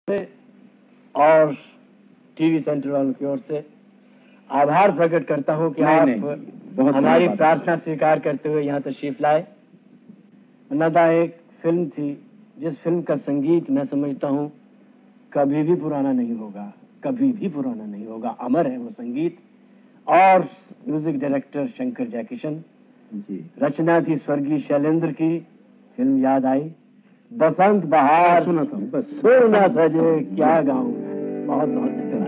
से और TV centre वालों की ओर से आभार प्रकट करता हूं कि आप हमारी प्रार्थना स्वीकार करते हुए यहाँ तशरीफ लाए। अन्नदा एक फिल्म थी जिस फिल्म का संगीत मैं समझता हूँ कभी भी पुराना नहीं होगा, कभी भी पुराना नहीं होगा, अमर है वो संगीत। और म्यूजिक डायरेक्टर शंकर जयकिशन जी, रचना थी स्वर्गीय शैलेंद्र की। फिल्म याद आई, बसंत बहार सुना था, बस सुर ना सजे क्या गाऊं। बहुत बहुत धन्यवाद।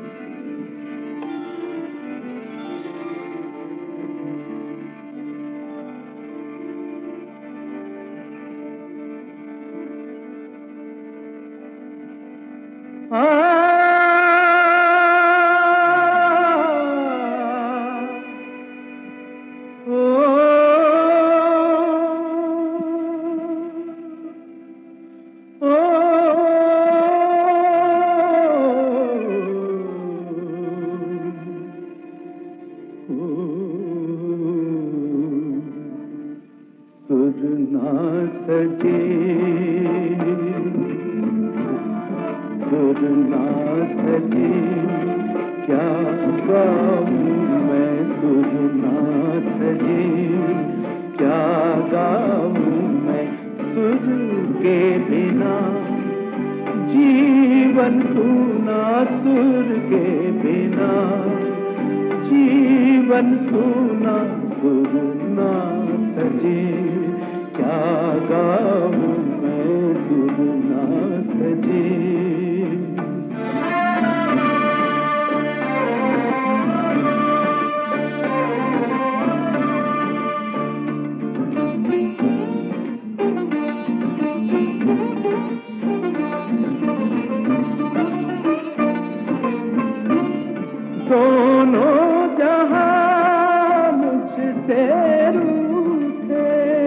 सुर ना सजे क्या गाऊं मैं, सुर ना सजे क्या गाऊं मैं, सुर के बिना जीवन सूना, सुर के बिना जीवन सूना, सुर ना सजे क्या गाऊं मैं, सुर ना सजे। दोनों जहां मुझसे रूठे,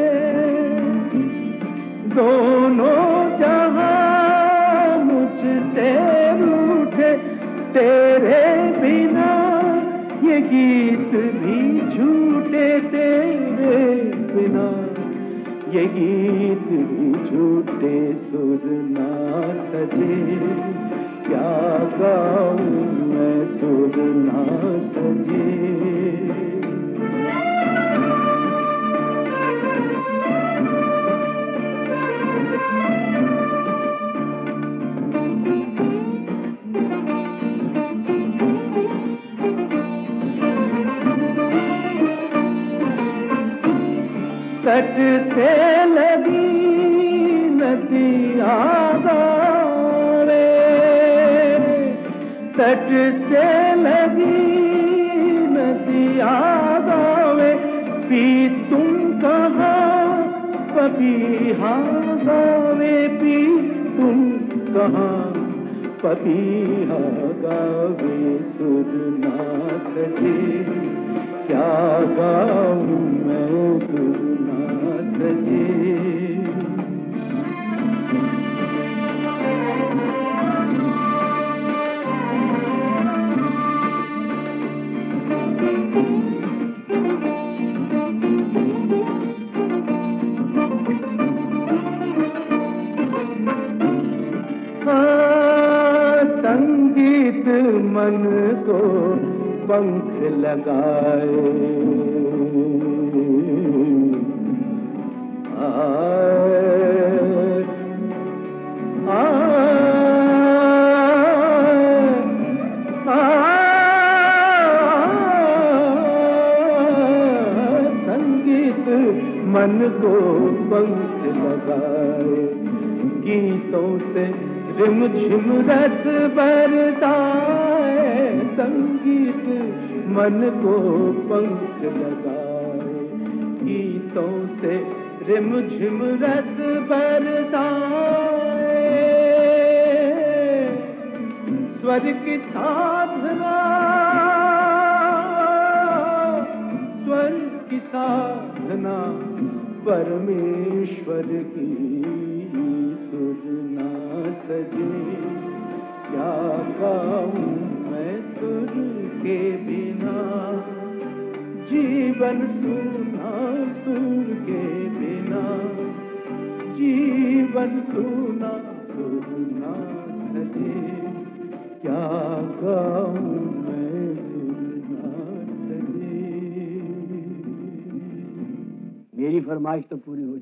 दोनों जहां मुझसे रूठे, तेरे बिना ये गीत भी झूठे, तेरे बिना ये गीत भी झूठे, सुर ना सजे क्या गाऊं मैं, सुर ना सजे। तट से लगी नदियां गावे, तट से लगी नदियां गावे, पी तुम कहाँ पपीहा गावे, पी तुम कहाँ पपीहा गावे, सुर ना सजे क्या गाऊं मैं, सुर ना सजे। संगीत मन को पंख लगाए, संगीत मन को पंख लगाए, गीतों से रिमझिम रस बरसाए, संगीत मन को पंख लगाए, गीतों से रिमझिम रस बरसाए, स्वर की साधना, स्वर की साधना परमेश्वर की, सुर ना सजे क्या गाऊं मैं, सुर के बिना जीवन सूना, सुर के बिना जीवन सूना, सुर ना मेरी फरमाइश तो पूरी हो